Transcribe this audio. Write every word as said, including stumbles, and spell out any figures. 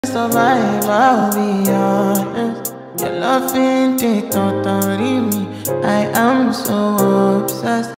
survive, I'll be honest. Your love ain't it, totally me. I am so obsessed.